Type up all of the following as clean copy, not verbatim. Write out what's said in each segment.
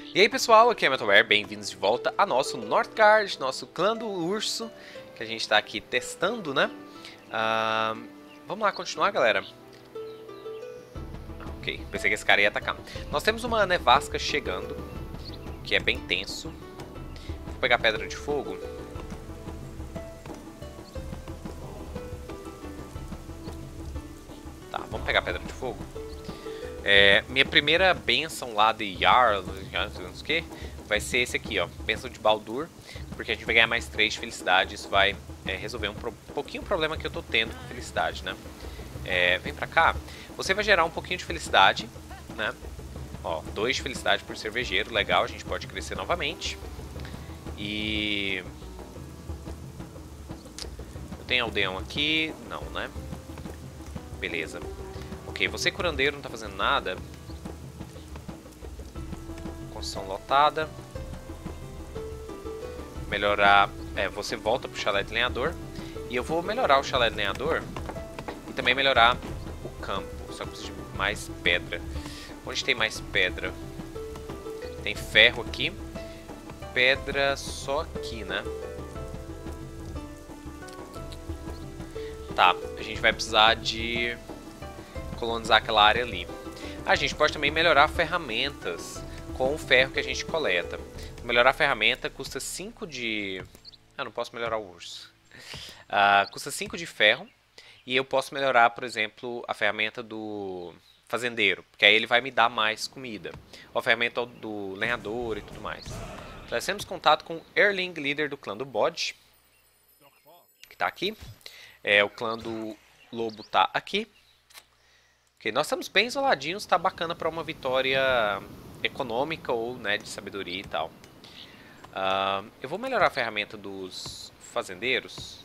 E aí pessoal, aqui é Metalware, bem-vindos de volta a nosso Northgard, nosso clã do urso, que a gente está aqui testando, né? Vamos lá continuar, galera. Ok, pensei que esse cara ia atacar. Nós temos uma nevasca chegando, que é bem tenso. Vou pegar pedra de fogo. Tá, vamos pegar pedra de fogo. Minha primeira benção lá de Jarl, não sei o que, vai ser esse aqui, ó, benção de Baldur, porque a gente vai ganhar mais 3 de felicidade. Isso vai resolver um pouquinho o problema que eu tô tendo com felicidade, né? Vem pra cá, você vai gerar um pouquinho de felicidade, né? Ó, 2 de felicidade por cervejeiro, legal, a gente pode crescer novamente. E... eu tenho aldeão aqui, não, né? Beleza. Ok, você curandeiro não tá fazendo nada. Construção lotada. Melhorar... você volta pro chalé de lenhador. E eu vou melhorar o chalé de lenhador. E também melhorar o campo. Só que preciso de mais pedra. Onde tem mais pedra? Tem ferro aqui. Pedra só aqui, né? Tá, a gente vai precisar de... colonizar aquela área ali. A gente pode também melhorar ferramentas com o ferro que a gente coleta. Melhorar a ferramenta custa 5 de... não posso melhorar o urso. Custa 5 de ferro. E eu posso melhorar, por exemplo, a ferramenta do fazendeiro, porque aí ele vai me dar mais comida. Ou a ferramenta do lenhador e tudo mais. Nós temos contato com Erling, líder do clã do bode, que está aqui. O clã do lobo está aqui. Ok, nós estamos bem isoladinhos, tá bacana para uma vitória econômica ou, né, de sabedoria e tal. Eu vou melhorar a ferramenta dos fazendeiros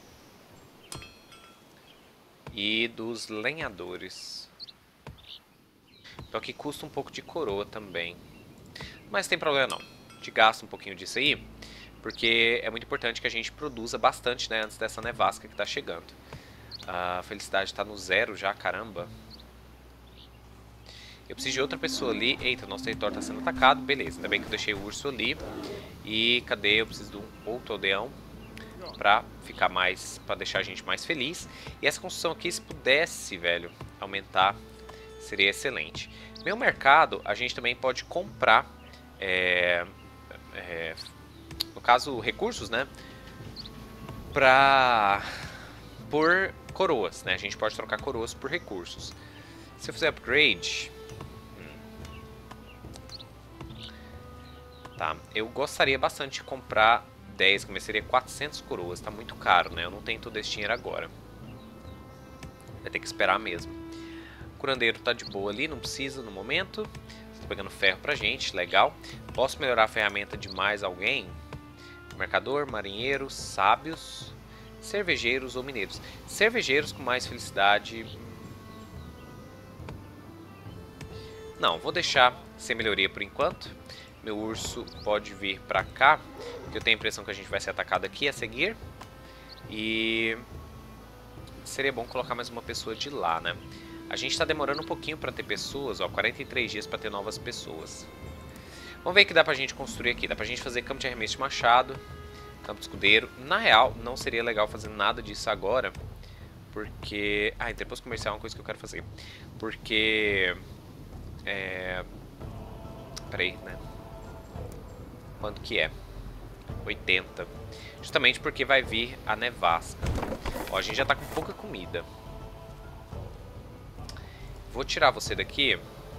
e dos lenhadores. Então aqui custa um pouco de coroa também, mas não tem problema não. A gente gasta um pouquinho disso aí, porque é muito importante que a gente produza bastante, né, antes dessa nevasca que está chegando. A felicidade está no 0 já, caramba. Eu preciso de outra pessoa ali. Eita, nosso território está sendo atacado. Beleza, ainda bem que eu deixei o urso ali. E cadê? Eu preciso de um outro aldeão pra ficar mais, pra deixar a gente mais feliz. E essa construção aqui, se pudesse, velho, aumentar, seria excelente. Meu mercado, a gente também pode comprar, no caso, recursos, né? Por coroas, né? A gente pode trocar coroas por recursos. Se eu fizer upgrade... tá, eu gostaria bastante de comprar 10, que seria 400 coroas, tá muito caro, né? Eu não tenho todo esse dinheiro agora. Vai ter que esperar mesmo. O curandeiro tá de boa ali, não precisa no momento. Estou pegando ferro pra gente, legal. Posso melhorar a ferramenta de mais alguém? Mercador, marinheiro, sábios, cervejeiros ou mineiros. Cervejeiros com mais felicidade... não, vou deixar sem melhoria por enquanto. Meu urso pode vir pra cá, porque eu tenho a impressão que a gente vai ser atacado aqui a seguir. E seria bom colocar mais uma pessoa de lá, né? A gente tá demorando um pouquinho pra ter pessoas, ó, 43 dias pra ter novas pessoas. Vamos ver o que dá pra gente construir aqui. Dá pra gente fazer campo de arremesso de machado, campo de escudeiro. Na real, não seria legal fazer nada disso agora, porque... depois comercial é uma coisa que eu quero fazer. Porque... peraí, né? Quanto que é? 80. Justamente porque vai vir a nevasca. Ó, a gente já tá com pouca comida. Vou tirar você daqui.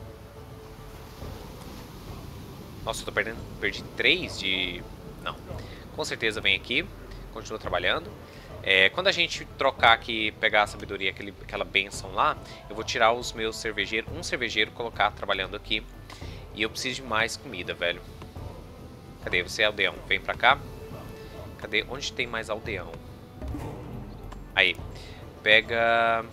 Nossa, eu tô perdi 3 de... não. Com certeza vem aqui. Continua trabalhando. Quando a gente trocar aqui, pegar a sabedoria, aquela benção lá, eu vou tirar os meus cervejeiros, um cervejeiro, colocar trabalhando aqui. E eu preciso de mais comida, velho. Cadê? Você é aldeão. Vem pra cá. Cadê? Onde tem mais aldeão? Aí. Pega...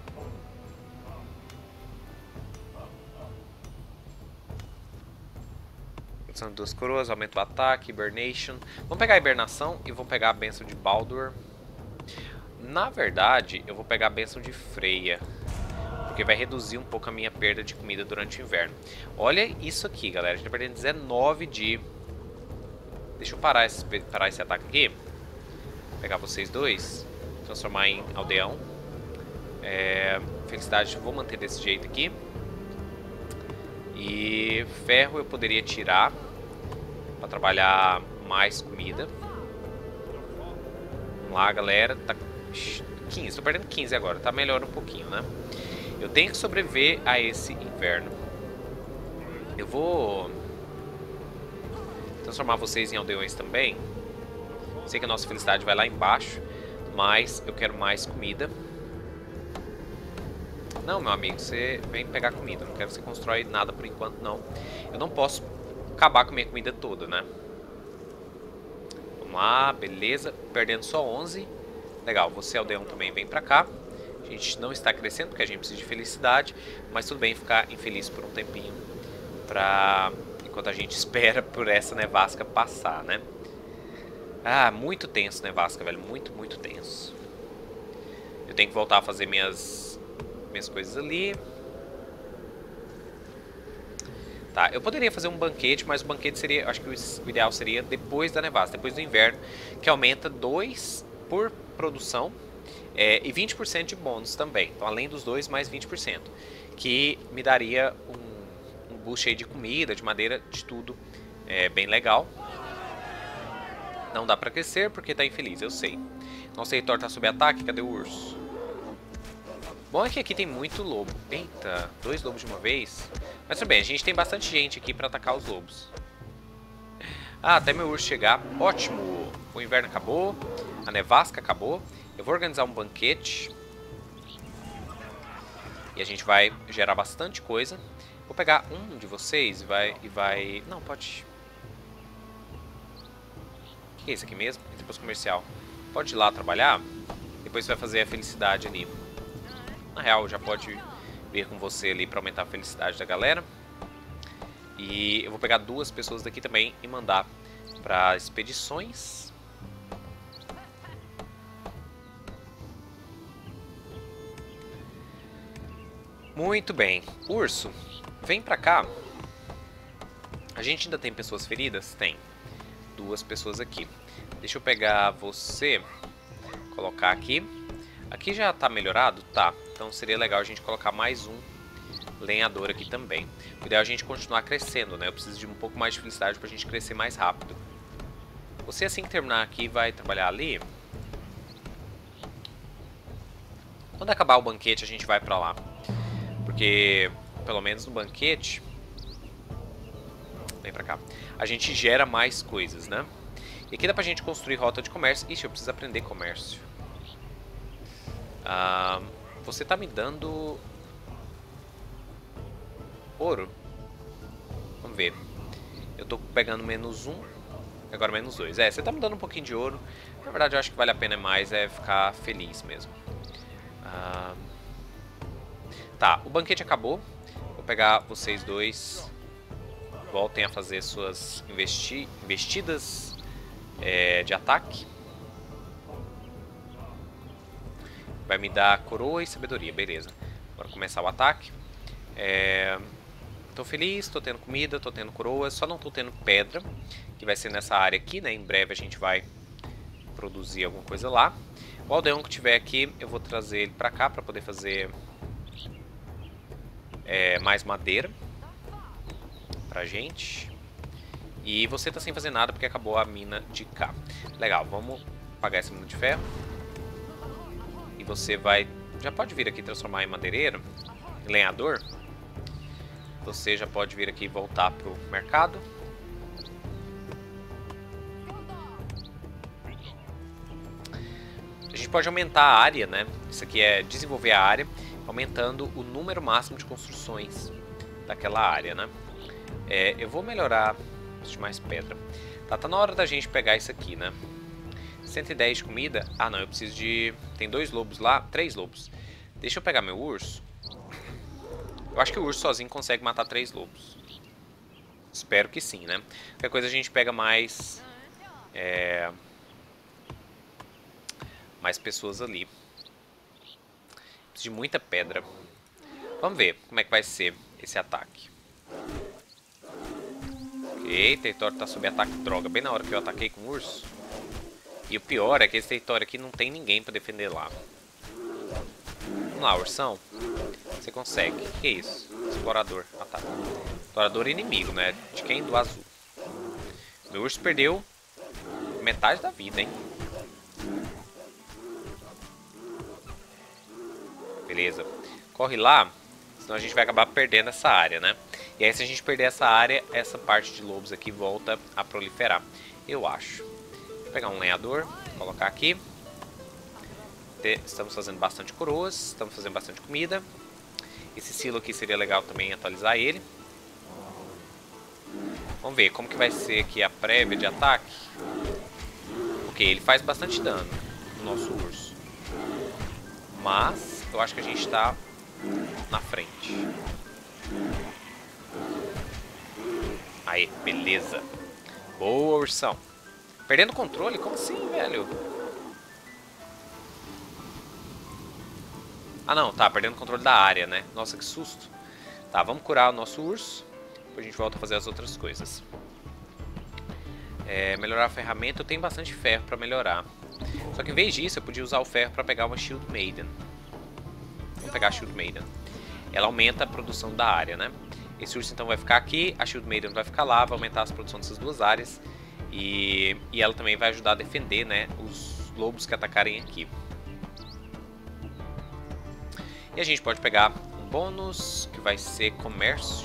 são 2 coroas, aumenta o ataque, hibernation. Vamos pegar a hibernação e vou pegar a benção de Baldur. Na verdade, eu vou pegar a benção de Freya, porque vai reduzir um pouco a minha perda de comida durante o inverno. Olha isso aqui, galera. A gente tá perdendo 19 de... Deixa eu parar esse ataque aqui. Pegar vocês dois. Transformar em aldeão. Felicidade, vou manter desse jeito aqui. E ferro eu poderia tirar para trabalhar mais comida. Vamos lá, galera. Tá 15, tô perdendo 15 agora. Tá melhor um pouquinho, né? Eu tenho que sobreviver a esse inverno. Eu vou transformar vocês em aldeões também. Sei que a nossa felicidade vai lá embaixo, mas eu quero mais comida. Não, meu amigo, você vem pegar comida. Não quero que você constrói nada por enquanto, não. Eu não posso acabar com a minha comida toda, né? Vamos lá, beleza. Perdendo só 11. Legal, você, aldeão, também vem pra cá. A gente não está crescendo porque a gente precisa de felicidade. Mas tudo bem ficar infeliz por um tempinho. Enquanto a gente espera por essa nevasca passar, né? Ah, muito tenso nevasca, velho. Muito, muito tenso. Eu tenho que voltar a fazer minhas coisas ali. Tá, eu poderia fazer um banquete, mas o banquete seria, acho que o ideal seria depois da nevasca, depois do inverno, que aumenta 2 por produção e 20% de bônus também. Então, além dos 2, mais 20%, que me daria um boost aí de comida, de madeira, de tudo, bem legal. Não dá pra crescer porque tá infeliz, eu sei. Nosso território tá sob ataque, cadê o urso? Bom é que aqui tem muito lobo. Eita, 2 lobos de uma vez. Mas tudo bem, a gente tem bastante gente aqui pra atacar os lobos. Ah, até meu urso chegar. Ótimo! O inverno acabou. A nevasca acabou. Eu vou organizar um banquete. E a gente vai gerar bastante coisa. Vou pegar um de vocês e vai... Não, pode... O que é isso aqui mesmo? Depois comercial. Pode ir lá trabalhar. Depois você vai fazer a felicidade ali. Na real, já pode vir com você ali para aumentar a felicidade da galera. E eu vou pegar 2 pessoas daqui também e mandar para expedições. Muito bem. Urso, vem pra cá. A gente ainda tem pessoas feridas? Tem. 2 pessoas aqui. Deixa eu pegar você, colocar aqui. Aqui já tá melhorado? Tá. Então seria legal a gente colocar mais um lenhador aqui também. O ideal é a gente continuar crescendo, né? Eu preciso de um pouco mais de felicidade pra gente crescer mais rápido. Você, assim que terminar aqui, vai trabalhar ali. Quando acabar o banquete, a gente vai pra lá. Porque, pelo menos no banquete... Vem pra cá. A gente gera mais coisas, né? E aqui dá pra gente construir rota de comércio. Ixi, eu preciso aprender comércio. Você tá me dando... ouro? Vamos ver. Eu tô pegando menos 1. Agora menos 2. Você tá me dando um pouquinho de ouro. Na verdade, eu acho que vale a pena mais ficar feliz mesmo. Tá, o banquete acabou. Vou pegar vocês dois. Voltem a fazer suas investidas de ataque. Vai me dar coroa e sabedoria, beleza. Bora começar o ataque. Tô feliz, tô tendo comida, tô tendo coroa. Só não tô tendo pedra, que vai ser nessa área aqui, né? Em breve a gente vai produzir alguma coisa lá. O aldeão que tiver aqui, eu vou trazer ele pra cá pra poder fazer mais madeira pra gente. E você tá sem fazer nada porque acabou a mina de cá. Legal, vamos apagar essa mina de ferro. E você vai... Já pode vir aqui transformar em madeireiro, em lenhador. Você já pode vir aqui e voltar pro mercado. A gente pode aumentar a área, né? Isso aqui é desenvolver a área, aumentando o número máximo de construções daquela área, né? Eu vou melhorar... Preciso de mais pedra. Tá na hora da gente pegar isso aqui, né? 110 de comida. Ah, não, eu preciso de... Tem 2 lobos lá, 3 lobos. Deixa eu pegar meu urso. Eu acho que o urso sozinho consegue matar 3 lobos. Espero que sim, né? Qualquer coisa a gente pega mais... mais pessoas ali. Preciso de muita pedra. Vamos ver como é que vai ser esse ataque. Ok, o território tá sob ataque. Droga, bem na hora que eu ataquei com o urso. E o pior é que esse território aqui não tem ninguém pra defender lá. Vamos lá, ursão. Você consegue. Que é isso? Explorador. Ah, tá. Explorador inimigo, né? De quem? Do azul. Meu urso perdeu metade da vida, hein? Beleza. Corre lá, senão a gente vai acabar perdendo essa área, né? E aí se a gente perder essa área, essa parte de lobos aqui volta a proliferar. Eu acho. Vou pegar um lenhador, colocar aqui. Estamos fazendo bastante coroas, estamos fazendo bastante comida. Esse silo aqui seria legal também atualizar ele. Vamos ver como que vai ser aqui a prévia de ataque. Ok, ele faz bastante dano no nosso urso. Mas eu acho que a gente está na frente. Aí, beleza. Boa, ursão. Perdendo o controle? Como assim, velho? Ah, não, tá. Perdendo o controle da área, né? Nossa, que susto. Tá, vamos curar o nosso urso. Depois a gente volta a fazer as outras coisas. Melhorar a ferramenta. Eu tenho bastante ferro pra melhorar. Só que em vez disso, eu podia usar o ferro pra pegar uma Shield Maiden. Vamos pegar a Shield Maiden. Ela aumenta a produção da área, né? Esse urso então vai ficar aqui, a Shield Maiden vai ficar lá, vai aumentar a produção dessas duas áreas. E ela também vai ajudar a defender, né, os lobos que atacarem aqui. E a gente pode pegar um bônus, que vai ser comércio.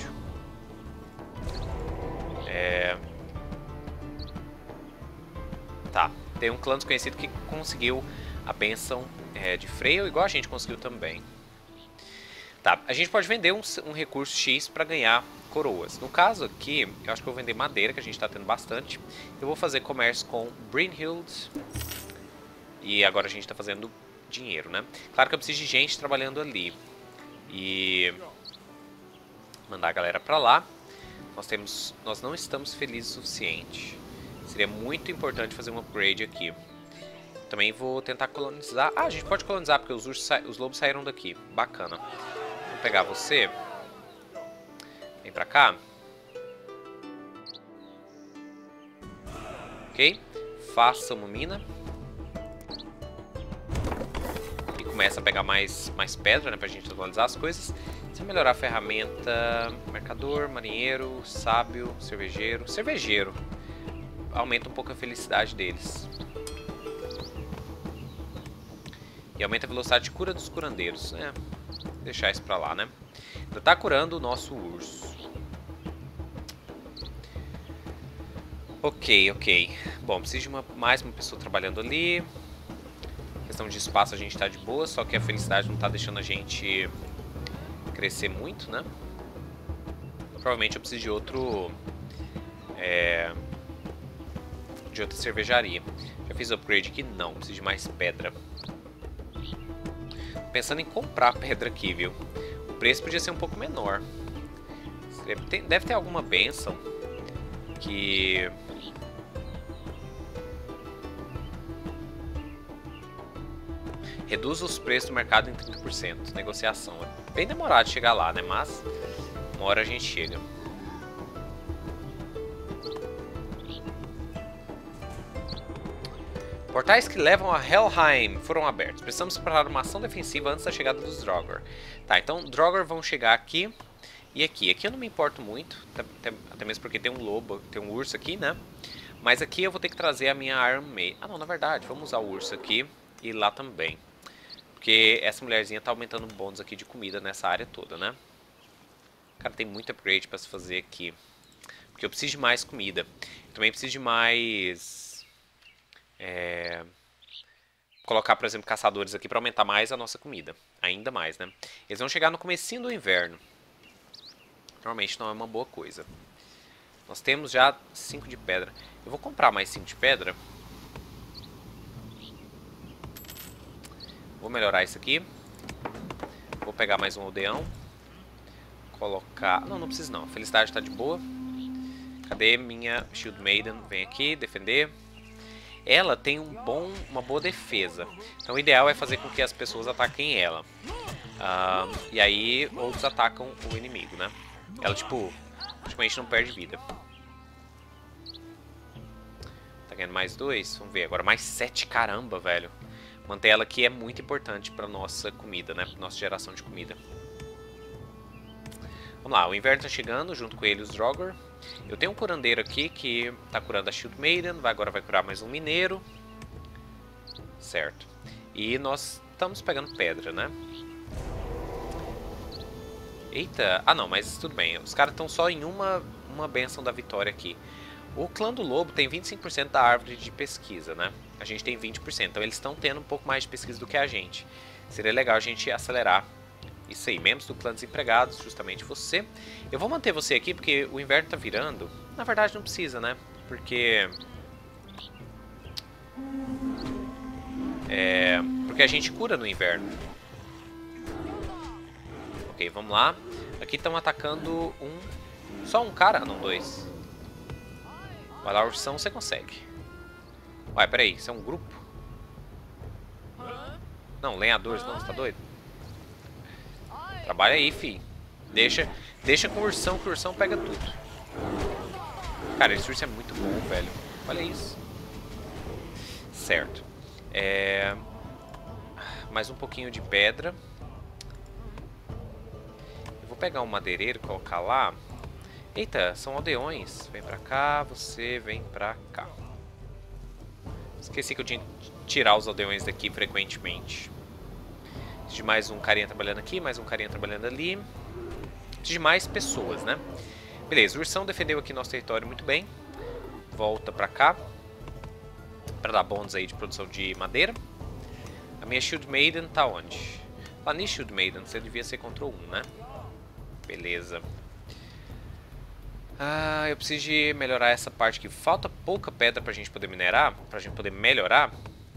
Tá, tem um clã desconhecido que conseguiu a bênção de freio, igual a gente conseguiu também. Tá, a gente pode vender um recurso X para ganhar coroas. No caso aqui, eu acho que eu vou vender madeira, que a gente está tendo bastante. Eu vou fazer comércio com Brynhild. E agora a gente está fazendo dinheiro, né? Claro que eu preciso de gente trabalhando ali. E mandar a galera para lá. Nós não estamos felizes o suficiente. Seria muito importante fazer um upgrade aqui. Também vou tentar colonizar. Ah, a gente pode colonizar porque os lobos saíram daqui. Bacana. Vou pegar você. Vem pra cá. Ok. Faça uma mina. E começa a pegar mais pedra, né? Pra gente atualizar as coisas. Se melhorar a ferramenta. Mercador, marinheiro, sábio, cervejeiro. Cervejeiro. Aumenta um pouco a felicidade deles. E aumenta a velocidade de cura dos curandeiros. Deixar isso pra lá, né? Ainda tá curando o nosso urso. Ok. Bom, preciso de mais uma pessoa trabalhando ali. Questão de espaço a gente tá de boa, só que a felicidade não tá deixando a gente crescer muito, né? Provavelmente eu preciso de outro... de outra cervejaria. Já fiz o upgrade aqui? Não, preciso de mais pedra. Pensando em comprar pedra aqui, viu? O preço podia ser um pouco menor. Deve ter alguma bênção que... reduz os preços do mercado em 30%. Negociação. É bem demorado de chegar lá, né? Mas uma hora a gente chega. Portais que levam a Helheim foram abertos. Precisamos preparar uma ação defensiva antes da chegada dos Draugr. Tá, então Draugr vão chegar aqui e aqui. Aqui eu não me importo muito, até mesmo porque tem um lobo, tem um urso aqui, né? Mas aqui eu vou ter que trazer a minha Iron Maiden. Ah, não, na verdade, vamos usar o urso aqui e lá também. Porque essa mulherzinha tá aumentando o bônus aqui de comida nessa área toda, né? Cara, tem muito upgrade pra se fazer aqui. Porque eu preciso de mais comida. Eu também preciso de mais... colocar, por exemplo, caçadores aqui para aumentar mais a nossa comida. Ainda mais, né? Eles vão chegar no comecinho do inverno. Normalmente não é uma boa coisa. Nós temos já 5 de pedra. Eu vou comprar mais 5 de pedra. Vou melhorar isso aqui. Vou pegar mais um aldeão. Colocar... Não preciso não. A felicidade está de boa. Cadê minha Shield Maiden? Vem aqui, defender. Ela tem uma boa defesa. Então o ideal é fazer com que as pessoas ataquem ela. E aí outros atacam o inimigo, né? Ela, tipo, praticamente não perde vida. Tá ganhando mais 2? Vamos ver. Agora mais 7. Caramba, velho. Manter ela aqui é muito importante pra nossa comida, né? Pra nossa geração de comida. Vamos lá. O inverno tá chegando, junto com ele os Draugr. Eu tenho um curandeiro aqui que tá curando a Shield Maiden. Agora vai curar mais um mineiro. Certo. E nós estamos pegando pedra, né? Eita. Ah, não, mas tudo bem. Os caras estão só em uma benção da vitória aqui. O clã do lobo tem 25% da árvore de pesquisa, né? A gente tem 20%. Então eles estão tendo um pouco mais de pesquisa do que a gente. Seria legal a gente acelerar isso aí. Membros do clã desempregados, justamente você. Eu vou manter você aqui porque o inverno tá virando. Na verdade não precisa, né? Porque... porque a gente cura no inverno. Ok, vamos lá. Aqui estão atacando só um cara? Não, 2. Vai lá, ursão, você consegue. Ué, peraí, isso é um grupo? Não, lenhadores não, você tá doido? Trabalha aí, fi. Deixa com o ursão, que o ursão pega tudo. Cara, esse urso é muito bom, velho. Olha isso. Certo. Mais um pouquinho de pedra. Eu vou pegar um madeireiro e colocar lá. Eita, são aldeões. Vem pra cá, você vem pra cá. Esqueci que eu tinha que tirar os aldeões daqui frequentemente. Preciso de mais um carinha trabalhando aqui, mais um carinha trabalhando ali. Preciso de mais pessoas, né? Beleza, o ursão defendeu aqui nosso território muito bem. Volta pra cá. Pra dar bônus aí de produção de madeira. A minha Shield Maiden tá onde? Lá nem Shield Maiden, você devia ser Ctrl 1, né? Beleza. Eu preciso de melhorar essa parte aqui. Falta pouca pedra pra gente poder minerar, pra gente poder melhorar.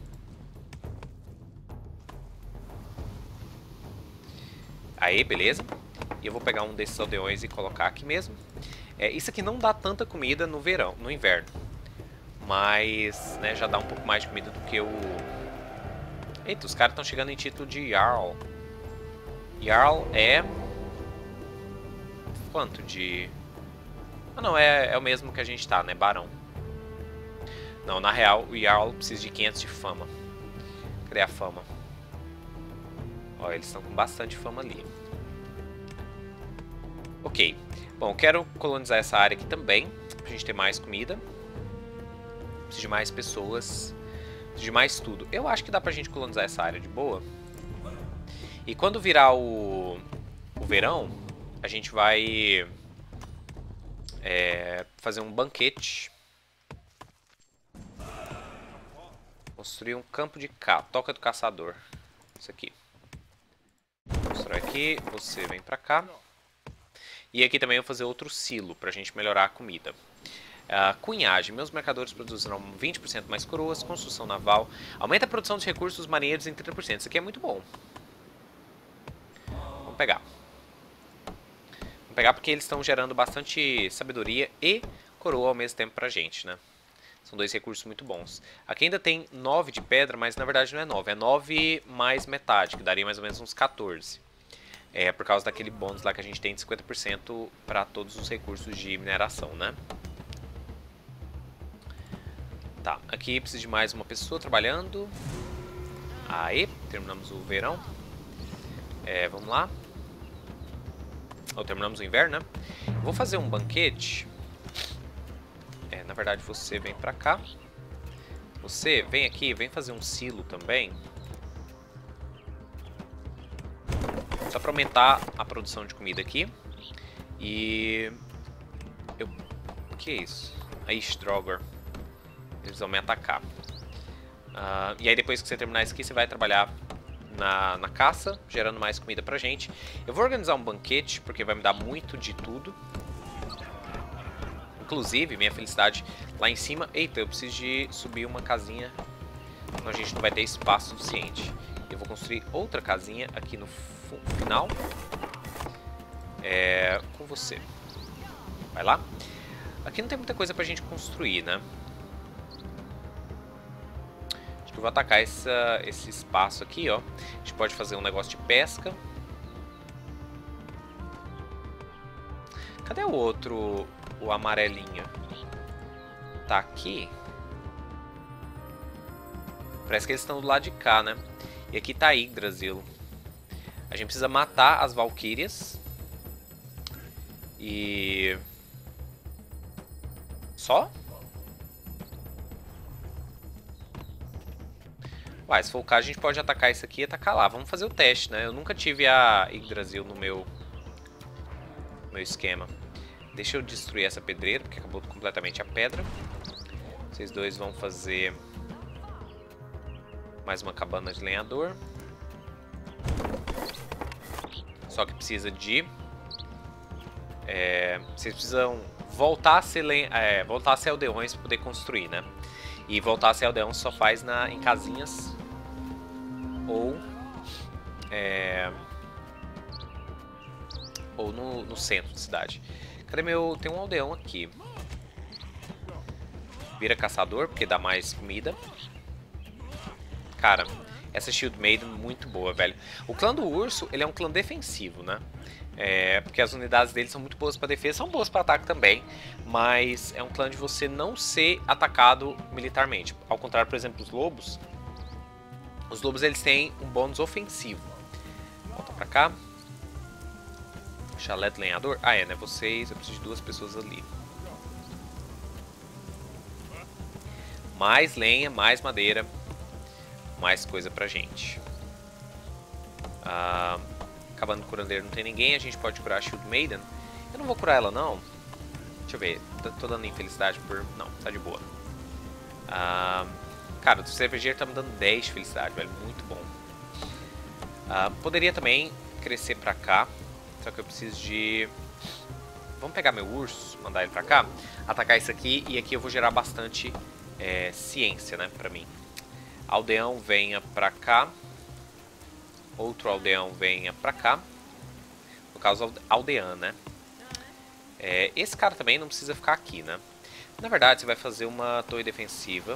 Aí, beleza. E eu vou pegar um desses aldeões e colocar aqui mesmo. Isso aqui não dá tanta comida no verão, no inverno. Mas, né, já dá um pouco mais de comida do que o... Eita, os caras estão chegando em título de Jarl. Jarl é... Quanto de... Ah, não, é o mesmo que a gente tá, né? Barão. Não, na real, o Jarl precisa de 500 de fama. Cadê a fama? Ó, eles estão com bastante fama ali. Ok. Bom, eu quero colonizar essa área aqui também, pra gente ter mais comida. Preciso de mais pessoas. Preciso de mais tudo. Eu acho que dá pra gente colonizar essa área de boa. E quando virar o verão, a gente vai... fazer um banquete. Construir um campo de toca do caçador. Isso aqui. Constrói aqui, você vem pra cá. E aqui também eu vou fazer outro silo pra gente melhorar a comida. Cunhagem. Meus mercadores produzirão 20% mais coroas. Construção naval. Aumenta a produção de recursos marinheiros em 30%. Isso aqui é muito bom. Vamos pegar. Vamos pegar porque eles estão gerando bastante sabedoria e coroa ao mesmo tempo pra gente, né? São dois recursos muito bons. Aqui ainda tem 9 de pedra, mas na verdade não é 9. É 9 mais metade, que daria mais ou menos uns 14. Por causa daquele bônus lá que a gente tem de 50% para todos os recursos de mineração, né? Tá, aqui precisa de mais uma pessoa trabalhando. Aí, terminamos o verão. Vamos lá. Terminamos o inverno, né? Vou fazer um banquete. Na verdade, você vem pra cá. Você vem aqui, vem fazer um silo também. Só pra aumentar a produção de comida aqui. E... O que é isso? Aí, Draugr. Eles vão me atacar. E aí, depois que você terminar isso aqui, você vai trabalhar na caça, gerando mais comida pra gente. Eu vou organizar um banquete, porque vai me dar muito de tudo. Inclusive, minha felicidade lá em cima... Eita, eu preciso de subir uma casinha. Senão a gente não vai ter espaço suficiente. Eu vou construir outra casinha aqui no final. Com você. Vai lá. Aqui não tem muita coisa pra gente construir, né? Acho que eu vou atacar esse espaço aqui, ó. A gente pode fazer um negócio de pesca. Cadê o outro, o amarelinho? Tá aqui? Parece que eles estão do lado de cá, né? E aqui tá Yggdrasil. A gente precisa matar as Valkyrias. E... só? Uai, se for o caso, a gente pode atacar isso aqui e atacar lá. Vamos fazer o teste, né? Eu nunca tive a Yggdrasil no meu esquema. Deixa eu destruir essa pedreira, porque acabou completamente a pedra. Vocês dois vão fazer mais uma cabana de lenhador. Só que precisa de... vocês precisam voltar a ser, voltar a ser aldeões para poder construir, né? E voltar a ser aldeão só faz em casinhas ou no centro da cidade. Cadê meu... tem um aldeão aqui. Vira caçador, porque dá mais comida. Cara, essa Shield Maiden é muito boa, velho. O clã do urso, ele é um clã defensivo, né? Porque as unidades dele são muito boas para defesa, são boas para ataque também, mas é um clã de você não ser atacado militarmente. Ao contrário, por exemplo, os lobos eles têm um bônus ofensivo. Volta pra cá. Chalé de lenhador. Ah, né? Vocês, eu preciso de 2 pessoas ali. Mais lenha, mais madeira, mais coisa pra gente. Acabando do curandeiro não tem ninguém, a gente pode curar a Shield Maiden. Eu não vou curar ela não. Deixa eu ver, tô dando infelicidade por... não, tá de boa. Cara, o cervejeiro tá me dando 10 de felicidade, velho, muito bom. Poderia também crescer pra cá, só que eu preciso de... vamos pegar meu urso, mandar ele pra cá, atacar isso aqui, e aqui eu vou gerar bastante ciência, né, pra mim. Aldeão venha pra cá. Outro aldeão venha pra cá. No caso, aldeã, né? Esse cara também não precisa ficar aqui, né? Na verdade, você vai fazer uma torre defensiva.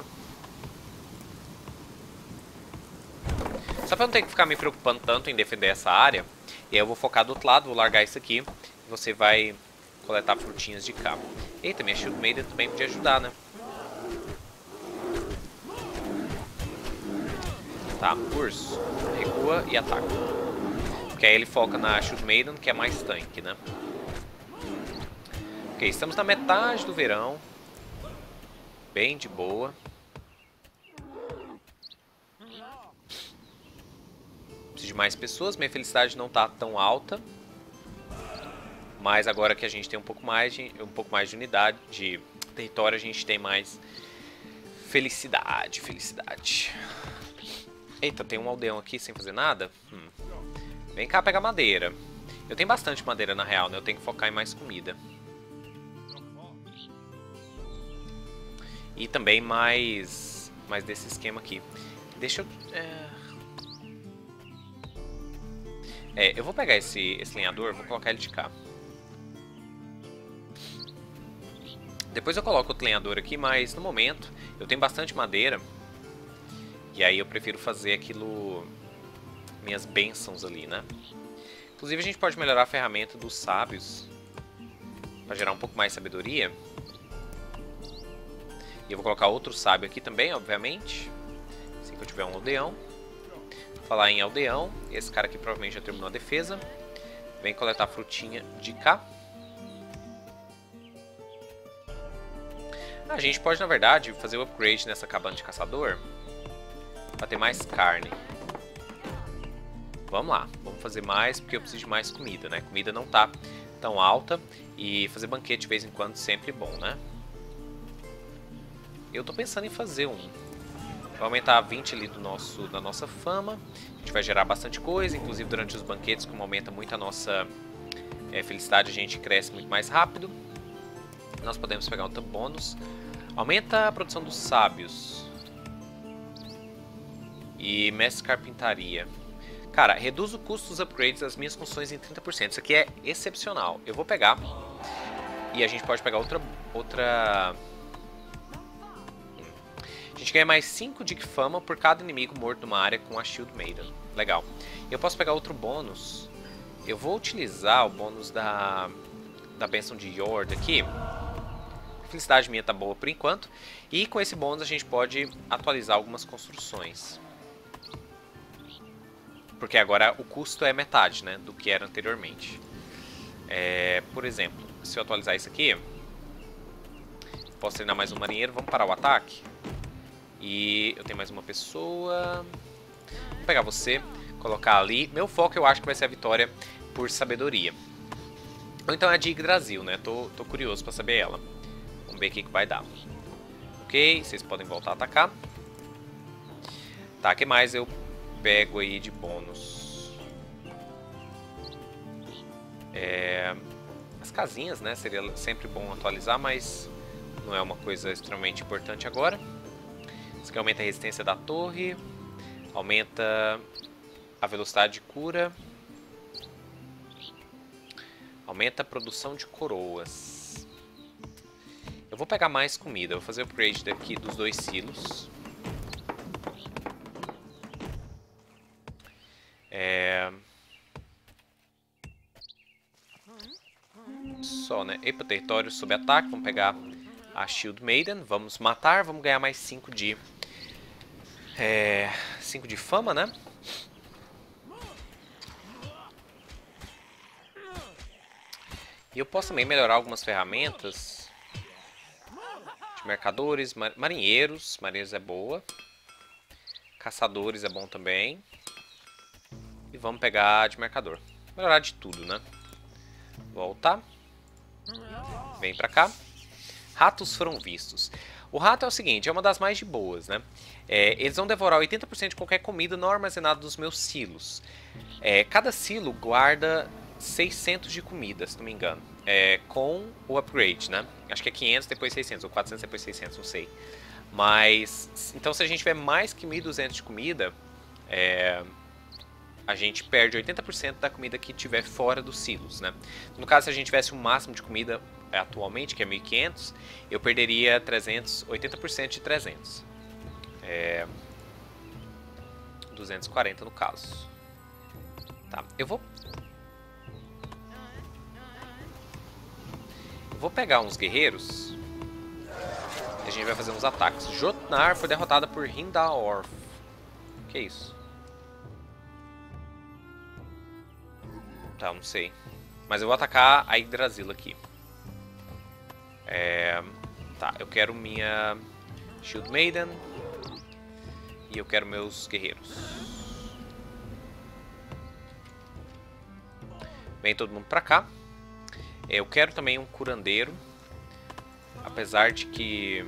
Só pra não ter que ficar me preocupando tanto em defender essa área. E aí eu vou focar do outro lado, vou largar isso aqui. E você vai coletar frutinhas de cá. Eita, minha Shield Maiden também podia ajudar, né? Tá, urso, recua e ataca. Porque aí ele foca na Shield Maiden, que é mais tanque, né? Ok, estamos na metade do verão. Bem de boa. Preciso de mais pessoas, minha felicidade não tá tão alta. Mas agora que a gente tem um pouco mais de unidade, de território, a gente tem mais felicidade. Eita, tem um aldeão aqui sem fazer nada? Vem cá pegar madeira. Eu tenho bastante madeira na real, né? Eu tenho que focar em mais comida. E também mais desse esquema aqui. Deixa eu... eu vou pegar esse lenhador, vou colocar ele de cá. Depois eu coloco outro lenhador aqui, mas no momento eu tenho bastante madeira. E aí eu prefiro fazer aquilo... minhas bênçãos ali, né? Inclusive a gente pode melhorar a ferramenta dos sábios para gerar um pouco mais de sabedoria. E eu vou colocar outro sábio aqui também, obviamente. Assim que eu tiver um aldeão. Vou falar em aldeão. Esse cara aqui provavelmente já terminou a defesa. Vem coletar frutinha de cá. A gente pode, na verdade, fazer o upgrade nessa cabana de caçador para ter mais carne. Vamos lá, vamos fazer mais porque eu preciso de mais comida, né? Comida não tá tão alta e fazer banquete de vez em quando sempre bom, né? Eu tô pensando em fazer um. Vai aumentar 20 ali da nossa fama. A gente vai gerar bastante coisa, inclusive durante os banquetes, como aumenta muito a nossa felicidade, a gente cresce muito mais rápido. Nós podemos pegar outro bônus. Aumenta a produção dos sábios. E mestre carpintaria. Cara, reduz o custo dos upgrades das minhas funções em 30%. Isso aqui é excepcional. Eu vou pegar. E a gente pode pegar outra... A gente ganha mais 5 de fama por cada inimigo morto numa área com a Shield Maiden. Legal. Eu posso pegar outro bônus. Eu vou utilizar o bônus da da bênção de Yord aqui. A felicidade minha tá boa por enquanto. E com esse bônus a gente pode atualizar algumas construções. Porque agora o custo é metade, né, do que era anteriormente. Por exemplo, se eu atualizar isso aqui, posso treinar mais um marinheiro. Vamos parar o ataque. E eu tenho mais uma pessoa. Vou pegar você, colocar ali. Meu foco eu acho que vai ser a vitória por sabedoria. Ou então é de Yggdrasil, né? Tô curioso pra saber ela. Vamos ver o que vai dar. Ok, vocês podem voltar a atacar. Tá, o que mais eu pego aí de bônus? As casinhas, né? Seria sempre bom atualizar, mas não é uma coisa extremamente importante agora. Isso aqui aumenta a resistência da torre. Aumenta a velocidade de cura. Aumenta a produção de coroas. Eu vou pegar mais comida. Vou fazer o upgrade daqui dos 2 silos. Só, né? E pro território sob ataque. Vamos pegar a Shield Maiden. Vamos matar. Vamos ganhar mais 5 de... 5 de fama, né? E eu posso também melhorar algumas ferramentas de mercadores, marinheiros. Marinheiros é boa. Caçadores é bom também. E vamos pegar de mercador. Melhorar de tudo, né? Voltar. Vem pra cá. Ratos foram vistos. O rato é o seguinte, é uma das mais de boas, né? Eles vão devorar 80% de qualquer comida não armazenada nos meus silos. Cada silo guarda 600 de comida, se não me engano. Com o upgrade, né? Acho que é 500, depois 600, ou 400, depois 600, não sei. Mas, então se a gente tiver mais que 1.200 de comida, a gente perde 80% da comida que tiver fora dos silos, né? No caso, se a gente tivesse um máximo de comida atualmente, que é 1.500, eu perderia 80% de 300. 240 no caso. Tá, eu vou pegar uns guerreiros. E a gente vai fazer uns ataques. Jotnar foi derrotada por Hindaorf. Que isso? Tá, não sei. Mas eu vou atacar a Yggdrasil aqui. Tá, eu quero minha Shield Maiden. E eu quero meus guerreiros. Vem todo mundo pra cá. Eu quero também um curandeiro. Apesar de que...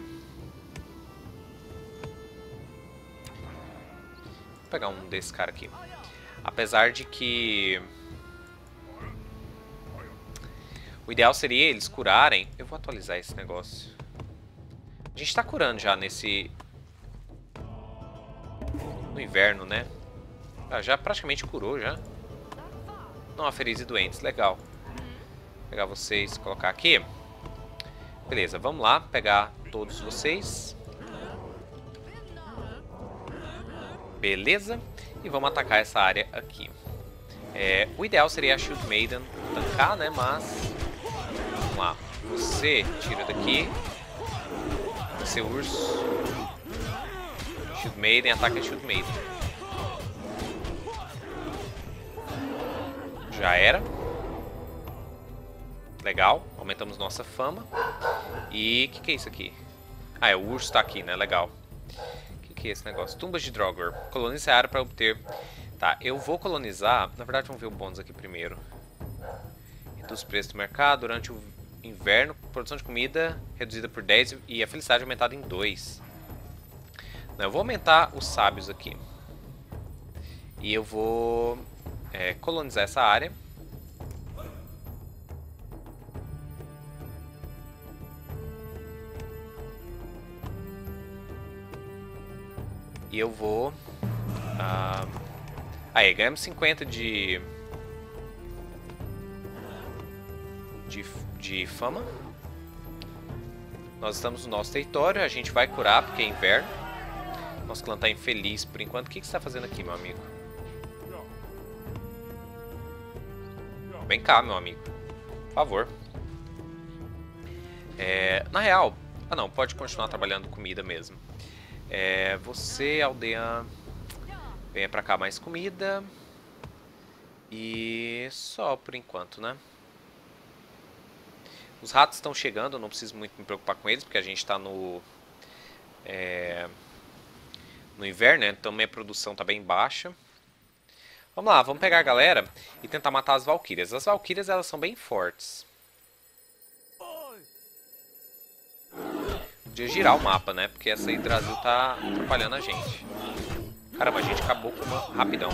Vou pegar um desse cara aqui. Apesar de que... O ideal seria eles curarem... Eu vou atualizar esse negócio. A gente tá curando já nesse... No inverno, né? Já praticamente curou, já. Não, aferir doentes, legal. Vou pegar vocês, colocar aqui. Beleza, vamos lá, pegar todos vocês. Beleza. E vamos atacar essa área aqui. O ideal seria a Shield Maiden tancar, né? Mas... Vamos lá. Você tira daqui. Você urso. Shield Maiden, ataca a Shield Maiden. Já era. Legal, aumentamos nossa fama. E o que é isso aqui? Ah, o urso tá aqui, né? Legal. O que é esse negócio? Tumbas de Draugr. Colonize a área para obter... Tá, eu vou colonizar... Na verdade, vamos ver o bônus aqui primeiro. Reduz o preço do mercado durante o inverno. Produção de comida reduzida por 10 e a felicidade aumentada em 2. Não, eu vou aumentar os sábios aqui. E eu vou colonizar essa área. E eu vou... Aí, ganhamos 50 de fama. Nós estamos no nosso território. A gente vai curar porque é inverno. Nosso clã está infeliz por enquanto. O que você está fazendo aqui, meu amigo? Vem cá, meu amigo. Por favor. Na real... Ah não, pode continuar trabalhando comida mesmo. Você, aldeã... Venha pra cá mais comida. E só por enquanto, né? Os ratos estão chegando, eu não preciso muito me preocupar com eles, porque a gente está no inverno, né? Então minha produção está bem baixa. Vamos lá, vamos pegar a galera e tentar matar as valquírias. As valquírias, elas são bem fortes. Podia girar o mapa, né? Porque essa Yggdrasil tá atrapalhando a gente. Caramba, a gente acabou com uma rapidão.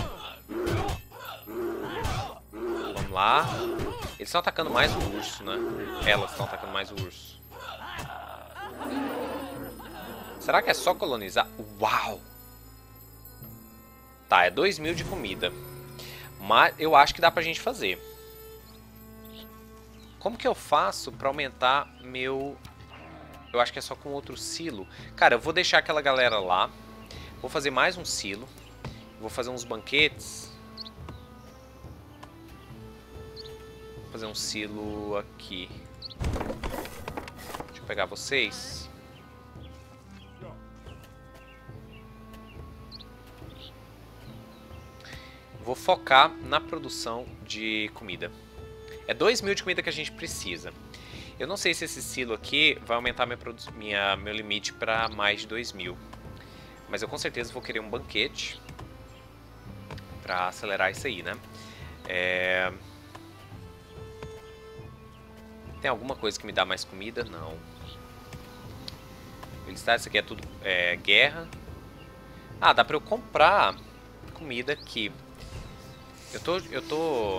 Vamos lá. Eles estão atacando mais o urso, né? Elas estão atacando mais o urso. Será que é só colonizar? Uau! Tá, é 2.000 de comida. Mas eu acho que dá pra gente fazer. Como que eu faço pra aumentar meu... Eu acho que é só com outro silo. Cara, eu vou deixar aquela galera lá. Vou fazer mais um silo. Vou fazer uns banquetes. Vou fazer um silo aqui. Deixa eu pegar vocês. Vou focar na produção de comida. É 2.000 de comida que a gente precisa. Eu não sei se esse silo aqui vai aumentar meu limite para mais de 2.000. Mas eu com certeza vou querer um banquete para acelerar isso aí, né? Tem alguma coisa que me dá mais comida? Não. Felicidade, isso aqui é tudo guerra. Ah, dá pra eu comprar comida aqui. Eu tô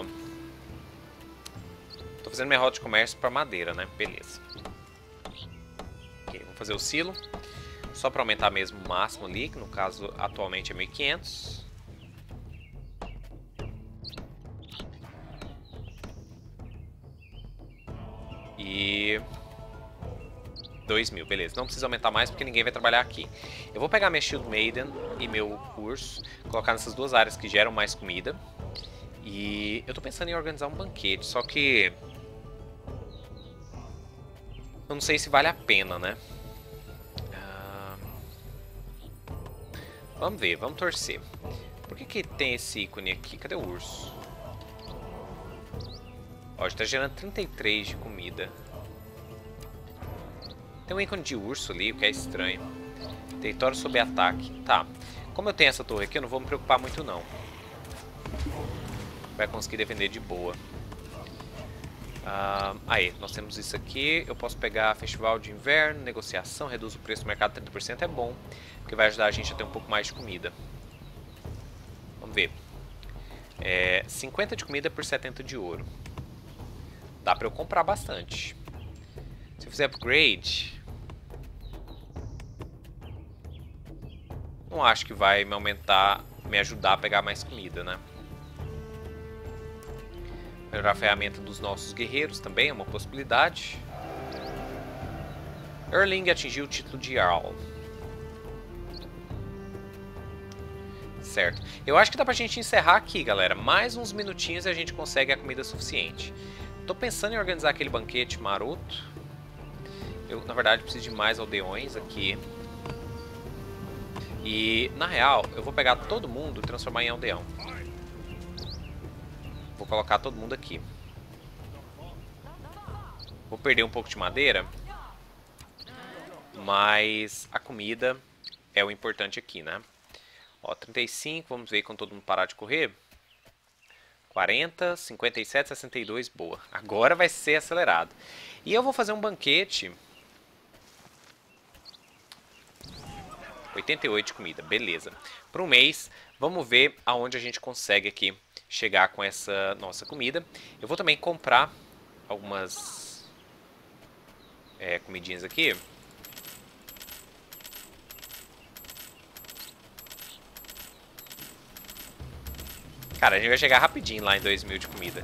fazendo minha rota de comércio para madeira, né? Beleza. Ok, vamos fazer o silo. Só para aumentar mesmo o máximo ali, que no caso atualmente é 1.500. E 2.000, beleza. Não precisa aumentar mais porque ninguém vai trabalhar aqui. Eu vou pegar minha Shield Maiden e meu urso, colocar nessas duas áreas que geram mais comida. E eu tô pensando em organizar um banquete, só que eu não sei se vale a pena, né? Vamos ver, vamos torcer. Por que tem esse ícone aqui? Cadê o urso? Ó, está gerando 33 de comida. Tem um ícone de urso ali, o que é estranho. Território sob ataque. Tá. Como eu tenho essa torre aqui, eu não vou me preocupar muito não. Vai conseguir defender de boa. Aí, nós temos isso aqui. Eu posso pegar Festival de Inverno, negociação, reduz o preço do mercado 30%, é bom. Porque vai ajudar a gente a ter um pouco mais de comida. Vamos ver. 50 de comida por 70 de ouro. Dá pra eu comprar bastante. Se eu fizer upgrade... Não acho que vai me aumentar, me ajudar a pegar mais comida, né? Melhorar a ferramenta dos nossos guerreiros também é uma possibilidade. Erling atingiu o título de Jarl. Certo. Eu acho que dá pra gente encerrar aqui, galera. Mais uns minutinhos e a gente consegue a comida suficiente. Tô pensando em organizar aquele banquete maroto. Eu, na verdade, preciso de mais aldeões aqui. E, na real, eu vou pegar todo mundo e transformar em aldeão. Vou colocar todo mundo aqui. Vou perder um pouco de madeira. Mas a comida é o importante aqui, né? Ó, 35, vamos ver quando todo mundo parar de correr. 40, 57, 62, boa. Agora vai ser acelerado. E eu vou fazer um banquete. 88 de comida, beleza. Por um mês, vamos ver aonde a gente consegue aqui chegar com essa nossa comida. Eu vou também comprar algumas comidinhas aqui. Cara, a gente vai chegar rapidinho lá em 2.000 de comida.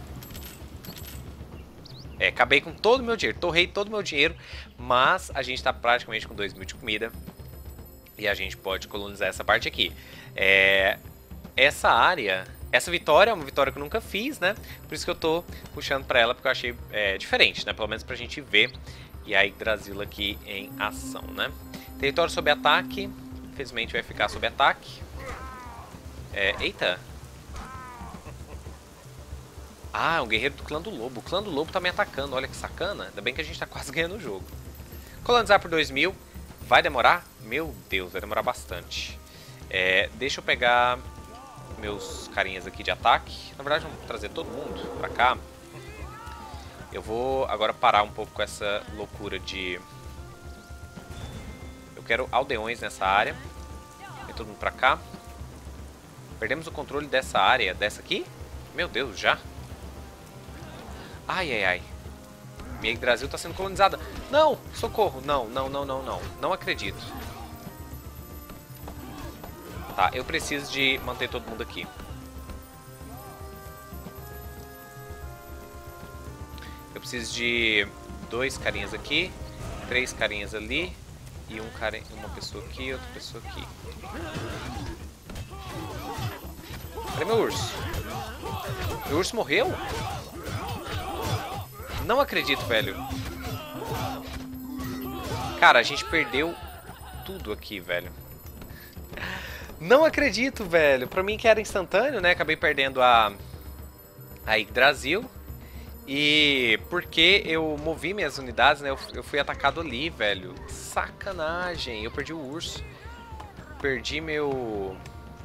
Acabei com todo o meu dinheiro, torrei todo o meu dinheiro, mas a gente tá praticamente com 2.000 de comida. E a gente pode colonizar essa parte aqui. Essa área, essa vitória é uma vitória que eu nunca fiz, né? Por isso que eu tô puxando pra ela, porque eu achei diferente, né? Pelo menos pra gente ver E a Yggdrasil aqui em ação, né? Território sob ataque. Infelizmente vai ficar sob ataque. Eita! Ah, é um guerreiro do clã do lobo. O clã do lobo tá me atacando, olha que sacana. Ainda bem que a gente tá quase ganhando o jogo. Colonizar por 2000. Vai demorar? Meu Deus, vai demorar bastante. Deixa eu pegar meus carinhas aqui de ataque. Na verdade, vamos trazer todo mundo pra cá. Eu vou agora parar um pouco com essa loucura de... Eu quero aldeões nessa área. Vem todo mundo pra cá. Perdemos o controle dessa área. Dessa aqui? Meu Deus, já? Ai, ai, ai. Minha Yggdrasil tá sendo colonizada. Não! Socorro! Não, não, não, não, não. Não acredito. Tá, eu preciso de manter todo mundo aqui. Eu preciso de 2 carinhas aqui, 3 carinhas ali e uma pessoa aqui e outra pessoa aqui. Cadê meu urso? Meu urso morreu? Não acredito, velho. Cara, a gente perdeu tudo aqui, velho. Não acredito, velho. Pra mim que era instantâneo, né? Acabei perdendo a Yggdrasil. E porque eu movi minhas unidades, né? Eu fui atacado ali, velho. Sacanagem. Eu perdi o urso. Perdi meu...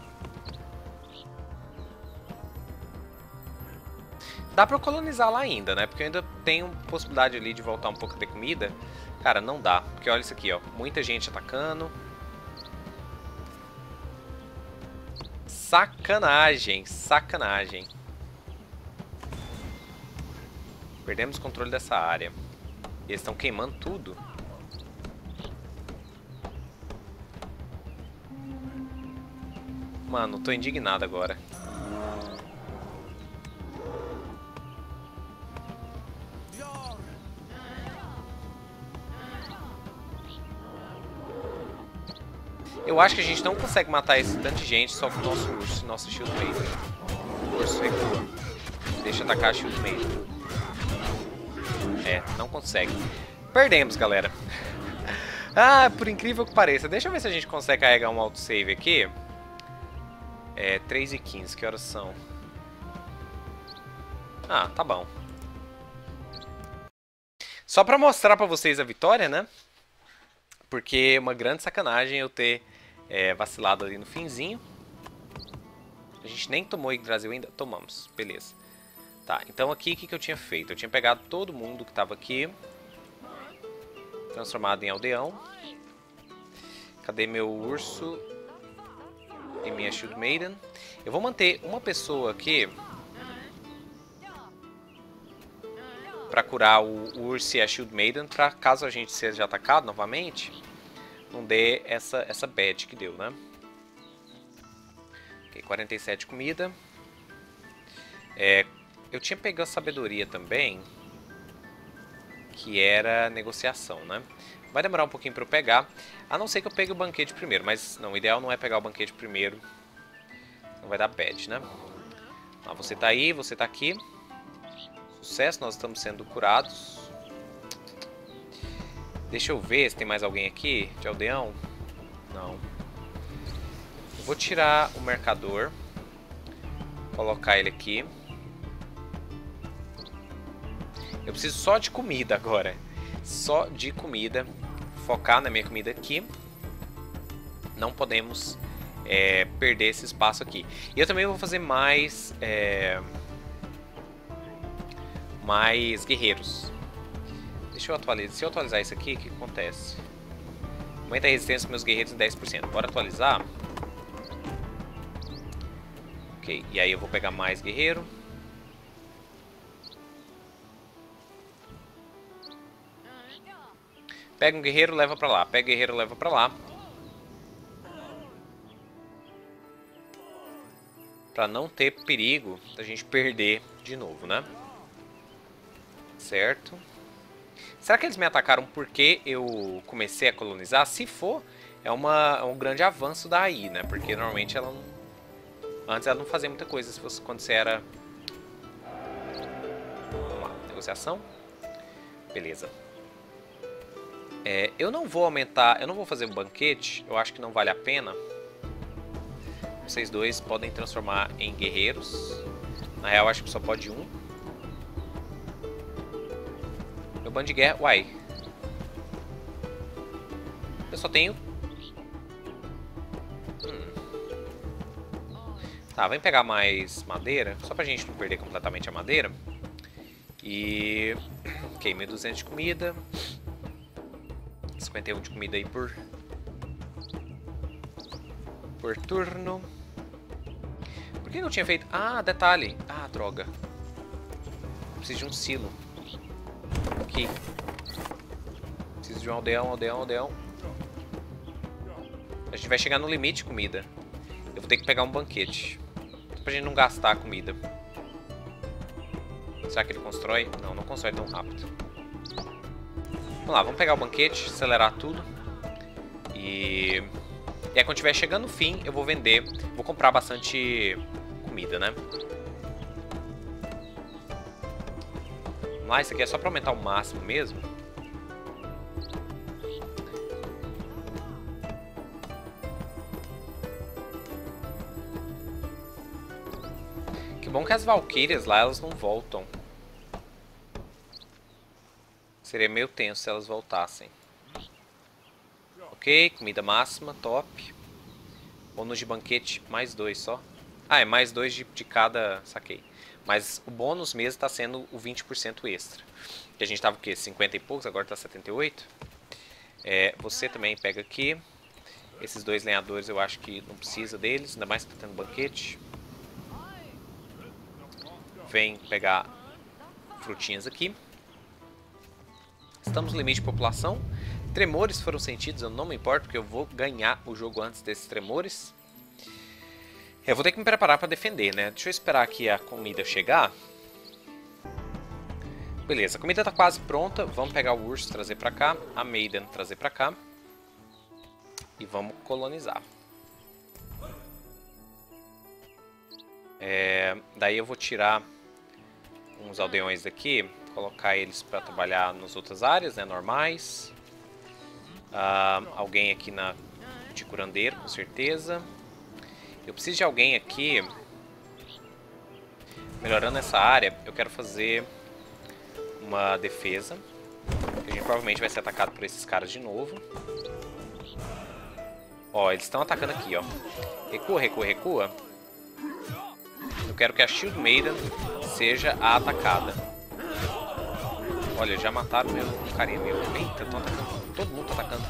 Dá pra eu colonizar lá ainda, né? Porque eu ainda tenho possibilidade ali de voltar um pouco a ter comida. Cara, não dá. Porque olha isso aqui, ó. Muita gente atacando. Sacanagem. Sacanagem. Perdemos o controle dessa área. Eles estão queimando tudo. Mano, tô indignado agora. Eu acho que a gente não consegue matar esse tanto de gente só com o nosso urso e nosso shield maiden. O urso recua. Deixa eu atacar a shield maiden. Não consegue. Perdemos, galera. Ah, por incrível que pareça. Deixa eu ver se a gente consegue carregar um autosave aqui. 3h15, que horas são? Ah, tá bom. Só pra mostrar pra vocês a vitória, né? Porque é uma grande sacanagem eu ter vacilado ali no finzinho. A gente nem tomou Yggdrasil ainda. Tomamos, beleza. Tá, então aqui o que eu tinha feito? Eu tinha pegado todo mundo que estava aqui, transformado em aldeão. Cadê meu urso e minha Shield Maiden? Eu vou manter uma pessoa aqui para curar o urso e a Shield Maiden, para caso a gente seja atacado novamente, não dê essa bad que deu, né? Ok, 47 comida. Eu tinha pegado sabedoria também, que era negociação, né? Vai demorar um pouquinho para eu pegar, a não ser que eu pegue o banquete primeiro, mas não, o ideal não é pegar o banquete primeiro, não vai dar bad, né? Ah, você tá aí, você tá aqui. Sucesso, nós estamos sendo curados. Deixa eu ver se tem mais alguém aqui de aldeão. Não. Eu vou tirar o mercador, colocar ele aqui. Eu preciso só de comida agora. Só de comida. Focar na minha comida aqui. Não podemos perder esse espaço aqui. E eu também vou fazer mais guerreiros. Deixa eu atualizar. Se eu atualizar isso aqui, o que acontece? Aumenta a resistência dos meus guerreiros em 10%. Bora atualizar. Ok, e aí eu vou pegar mais guerreiro. Pega um guerreiro, leva pra lá. Pega guerreiro, leva pra lá. Pra não ter perigo da gente perder de novo, né? Certo. Será que eles me atacaram porque eu comecei a colonizar? Se for, é um grande avanço da AI, né? Porque normalmente ela não... Antes ela não fazia muita coisa se fosse quando você era... Vamos lá, negociação. Beleza. Eu não vou aumentar, eu não vou fazer um banquete, eu acho que não vale a pena. Vocês dois podem transformar em guerreiros. Na real, acho que só pode um. Meu bando de guerra... Uai. Eu só tenho... Tá, vamos pegar mais madeira, só pra gente não perder completamente a madeira. E... Ok, 1.200 de comida. 51 de comida aí por turno. Por que eu tinha feito... Ah, detalhe. Ah, droga. Preciso de um silo. Aqui. Preciso de um aldeão. A gente vai chegar no limite de comida. Eu vou ter que pegar um banquete. Só pra gente não gastar a comida. Será que ele constrói? Não, não constrói tão rápido. Vamos lá, vamos pegar o banquete, acelerar tudo. E aí quando estiver chegando no fim, eu vou vender. Vou comprar bastante comida, né? Vamos lá, isso aqui é só pra aumentar o máximo mesmo. Que bom que as valquírias lá, elas não voltam. Seria meio tenso se elas voltassem. Ok, comida máxima, top. Bônus de banquete, mais 2 só. Ah, é mais 2 de cada... Saquei. Mas o bônus mesmo está sendo o 20% extra. Que a gente tava o quê? 50 e poucos, agora tá 78. Você também pega aqui. Esses dois lenhadores eu acho que não precisa deles, ainda mais que tá tendo banquete. Vem pegar frutinhas aqui. Estamos no limite de população. Tremores foram sentidos, eu não me importo, porque eu vou ganhar o jogo antes desses tremores. Eu vou ter que me preparar para defender, né? Deixa eu esperar aqui a comida chegar. Beleza, a comida tá quase pronta. Vamos pegar o urso, trazer para cá. A Maiden, trazer para cá. E vamos colonizar. Daí eu vou tirar uns aldeões daqui. Colocar eles para trabalhar nas outras áreas, né, normais. Alguém aqui de curandeiro, com certeza. Eu preciso de alguém aqui. Melhorando essa área, eu quero fazer uma defesa. A gente provavelmente vai ser atacado por esses caras de novo. Ó, eles estão atacando aqui, ó. Recua, recua, recua. Eu quero que a Shield Maiden seja a atacada. Olha, já mataram meu carinha meu. Eita, estão atacando. Todo mundo tá atacando.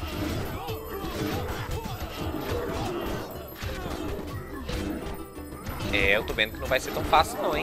Eu tô vendo que não vai ser tão fácil não, hein?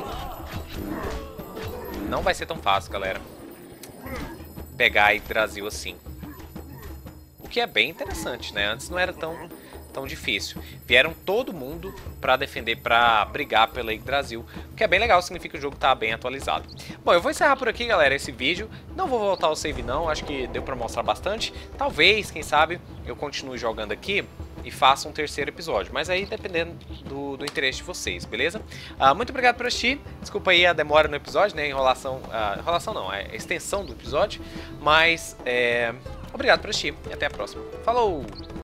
Não vai ser tão fácil, galera. Pegar Yggdrasil assim. O que é bem interessante, né? Antes não era tão difícil. Vieram todo mundo pra defender, pra brigar pela Yggdrasil, o que é bem legal, significa que o jogo tá bem atualizado. Bom, eu vou encerrar por aqui, galera, esse vídeo. Não vou voltar ao save não, acho que deu pra mostrar bastante. Talvez, quem sabe, eu continue jogando aqui e faça um terceiro episódio, mas aí dependendo do interesse de vocês, beleza? Muito obrigado por assistir, desculpa aí a demora no episódio, né, enrolação não, a extensão do episódio, mas obrigado por assistir e até a próxima. Falou!